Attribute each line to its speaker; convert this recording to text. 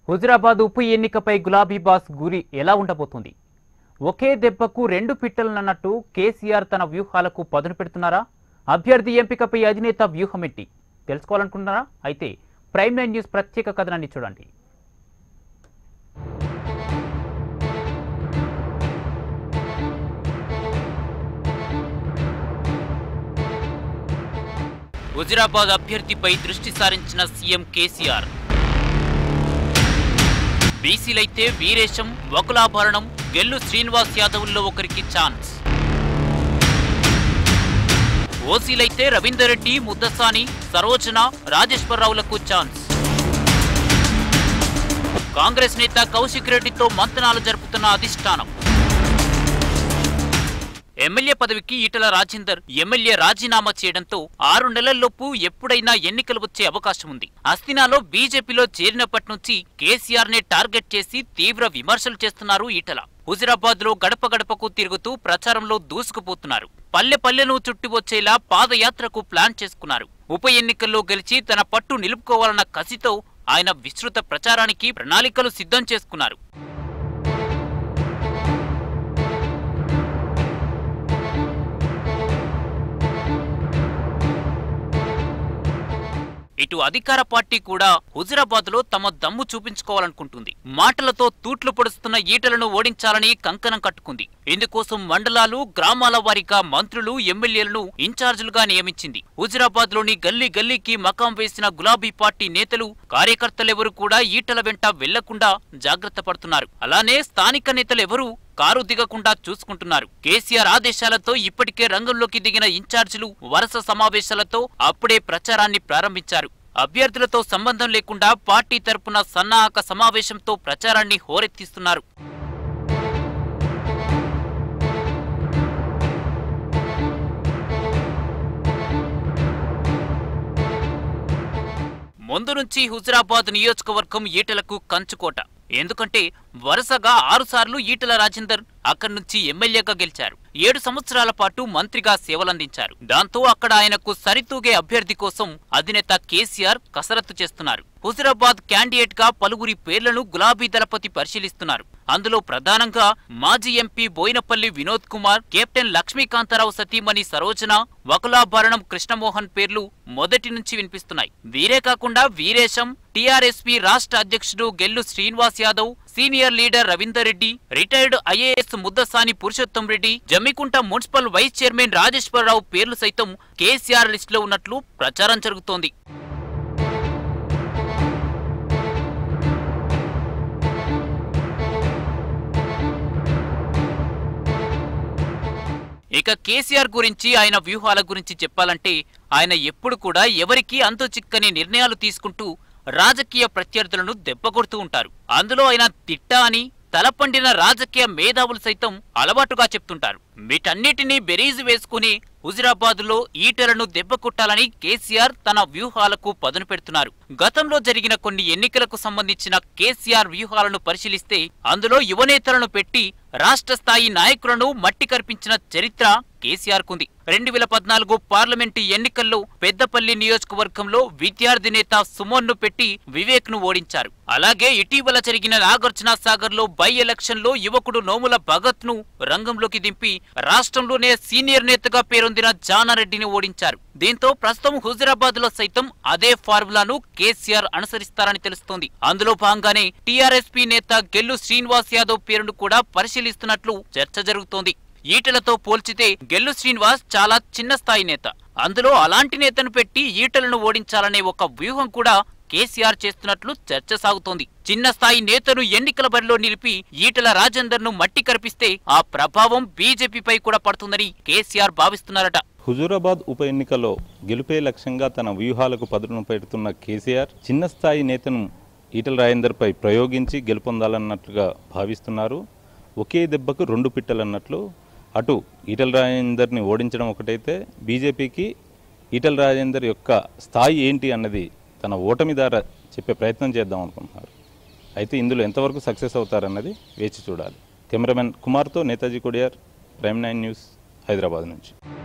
Speaker 1: హుజురాబాద్ ఉప ఎన్నికపై గులాబీ బాస్ గురి ఎలా ఉండబోతుంది? ఒకే దెబ్బకు రెండు పిట్టలన్నట్టు కేసీఆర్ తన వ్యూహాలకు పదును పెడుతున్నారా? అభ్యర్థి ఎంపికపై అధినేత వ్యూహం ఏంటి తెలుసుకోవాలనుకుంటున్నారా? అయితే ప్రైమ్ 9 న్యూస్ ప్రత్యేక కథనాన్ని చూడండి. హుజురాబాద్ అభ్యర్థిపై దృష్టి సారించిన సీఎం కేసీఆర్. బీసీలైతే వీరేశం, వకులాభరణం, గెల్లు శ్రీనివాస్ యాదవ్ల్లో ఒకరికి ఛాన్స్. ఓసీలైతే రవీందర్ రెడ్డి, ముద్దసాని, సరోజన, రాజేశ్వరరావులకు ఛాన్స్. కాంగ్రెస్ నేత కౌశిక్ రెడ్డితో మంతనాలు జరుపుతున్న అధిష్టానం. ఎమ్మెల్యే పదవికి ఈటల రాజేందర్ ఎమ్మెల్యే రాజీనామా చేయడంతో 6 నెలల్లోపు ఎప్పుడైనా ఎన్నికలు వచ్చే అవకాశం ఉంది. అస్థినాలో బీజేపీలో చేరినప్పటి నుంచి కేసీఆర్ నే టార్గెట్ చేసి తీవ్ర విమర్శలు చేస్తున్నారు ఈటల. హుజురాబాద్ లో గడప గడపకు తిరుగుతూ ప్రచారంలో దూసుకుపోతున్నారు. పల్లె పల్లెను చుట్టి వచ్చేలా పాదయాత్రకు ప్లాన్ చేసుకున్నారు. ఉప ఎన్నికల్లో గెలిచి తన పట్టు నిలుపుకోవాలన్న కసితో ఆయన విస్తృత ప్రచారానికి ప్రణాళికలు సిద్ధం చేసుకున్నారు. ఇటు అధికార పార్టీ కూడా హుజురాబాద్ లో తమ దమ్ము చూపించుకోవాలనుకుంటుంది. మాటలతో తూట్లు పొడుస్తున్న ఈటలను ఓడించాలని కంకణం కట్టుకుంది. ఇందుకోసం మండలాలు, గ్రామాల వారీగా మంత్రులు, ఎమ్మెల్యేలను ఇన్ఛార్జీలుగా నియమించింది. హుజురాబాద్ లోని గల్లీ గల్లీకి మకాం వేసిన గులాబీ పార్టీ నేతలు, కార్యకర్తలెవరూ కూడా ఈటల వెంట వెళ్లకుండా జాగ్రత్త పడుతున్నారు. అలానే స్థానిక నేతలెవరూ కారు దిగకుండా చూసుకుంటున్నారు. కేసీఆర్ ఆదేశాలతో ఇప్పటికే రంగంలోకి దిగిన ఇన్ఛార్జీలు వరుస సమావేశాలతో అప్పుడే ప్రచారాన్ని ప్రారంభించారు. అభ్యర్థులతో సంబంధం లేకుండా పార్టీ తరపున సన్నాహక సమావేశంతో ప్రచారాన్ని హోరెత్తిస్తున్నారు. ముందు నుంచి హుజురాబాద్ నియోజకవర్గం ఈటలకు కంచుకోట. ఎందుకంటే వరుసగా 6 సార్లు ఈటల రాజేందర్ అక్కడి నుంచి ఎమ్మెల్యేగా గెలిచారు. 7 సంవత్సరాల పాటు మంత్రిగా సేవలందించారు. దాంతో అక్కడ ఆయనకు సరితూగే అభ్యర్థి కోసం అధినేత కేసీఆర్ కసరత్తు చేస్తున్నారు. హుజురాబాద్ క్యాండిడేట్ గా పలువురి పేర్లను గులాబీ దళపతి పరిశీలిస్తున్నారు. అందులో ప్రధానంగా మాజీ ఎంపీ బోయినపల్లి వినోద్ కుమార్, కెప్టెన్ లక్ష్మీకాంతారావు సతీమణి సరోజన, వకులాభరణం కృష్ణమోహన్ పేర్లు మొదటి నుంచి వినిపిస్తున్నాయి. వీరే కాకుండా వీరేశం, టీఆర్ఎస్పీ రాష్ట్ర అధ్యక్షుడు Gellu Srinivas Yadav, senior leader Ravinder Reddy, retired IAS Muddasani Purushottam Reddy, Jammikunta municipal vice chairman Rajeswara Rao పేర్లు సైతం కేసీఆర్ లిస్టులో ఉన్నట్లు ప్రచారం జరుగుతోంది. ఇక కేసీఆర్ గురించి, ఆయన వ్యూహాల గురించి చెప్పాలంటే ఆయన ఎప్పుడు కూడా ఎవరికీ అంతు చిక్కని నిర్ణయాలు తీసుకుంటూ రాజకీయ ప్రత్యర్థులను దెబ్బకొడుతూ ఉంటారు. అందులో ఆయన తిట్ట అని తలపండిన రాజకీయ మేధావులు సైతం అలవాటుగా చెప్తుంటారు. వీటన్నిటినీ బెరీజు వేసుకుని హుజురాబాద్ లో ఈటలను దెబ్బకొట్టాలని కేసీఆర్ తన వ్యూహాలకు పదును పెడుతున్నారు. గతంలో జరిగిన కొన్ని ఎన్నికలకు సంబంధించిన కేసీఆర్ వ్యూహాలను పరిశీలిస్తే అందులో యువనేతలను పెట్టి రాష్ట్ర స్థాయి నాయకులను మట్టి కర్పించిన చరిత్ర కేసీఆర్ కుంది. 2014 పార్లమెంటు ఎన్నికల్లో పెద్దపల్లి నియోజకవర్గంలో విద్యార్థి నేత సుమన్ ను పెట్టి వివేక్ ను ఓడించారు. అలాగే ఇటీవల జరిగిన నాగార్జున సాగర్ లో బై ఎలక్షన్ లో యువకుడు నోముల భగత్ ను రంగంలోకి దింపి రాష్ట్రంలోనే సీనియర్ నేతగా పేరొందిన జానారెడ్డిని ఓడించారు. దీంతో ప్రస్తుతం హుజురాబాద్ లో సైతం అదే ఫార్ములాను కేసీఆర్ అనుసరిస్తారని తెలుస్తోంది. అందులో భాగంగానే టీఆర్ఎస్పీ నేత గెల్లు శ్రీనివాస్ యాదవ్ పేరును కూడా పరిశీలిస్తున్నట్లు చర్చ జరుగుతోంది. ఈటలతో పోల్చితే గెల్లు శ్రీనివాస్ చాలా చిన్న స్థాయి నేత. అందులో అలాంటి నేతను పెట్టి ఈటలను ఓడించాలనే ఒక వ్యూహం కూడా కేసీఆర్ చేస్తున్నట్లు చర్చ సాగుతోంది. చిన్న స్థాయి నేతను ఎన్నికల బరిలో నిలిపి ఈటల రాజేందర్ ను మట్టి కరిపిస్తే ఆ ప్రభావం బీజేపీపై కూడా పడుతుందని కేసీఆర్ భావిస్తున్నారట.
Speaker 2: హుజూరాబాద్ ఉప ఎన్నికల్లో గెలుపే లక్ష్యంగా తన వ్యూహాలకు పదును పెడుతున్న కేసీఆర్ చిన్న స్థాయి నేతను ఈటల రాజేందర్ పై ప్రయోగించి గెలుపొందాలన్నట్లుగా భావిస్తున్నారు. ఒకే దెబ్బకు 2 పిట్టలన్నట్లు అటు ఈటల రాజేందర్ని ఓడించడం ఒకటైతే బీజేపీకి ఈటల రాజేందర్ యొక్క స్థాయి ఏంటి అన్నది తన ఓటమి ద్వారా చెప్పే ప్రయత్నం చేద్దాం అనుకుంటున్నారు. అయితే ఇందులో ఎంతవరకు సక్సెస్ అవుతారన్నది వేచి చూడాలి. కెమెరామెన్ కుమార్తో నేతాజీ కొడియార్, ప్రైమ్ 9 న్యూస్, హైదరాబాద్ నుంచి.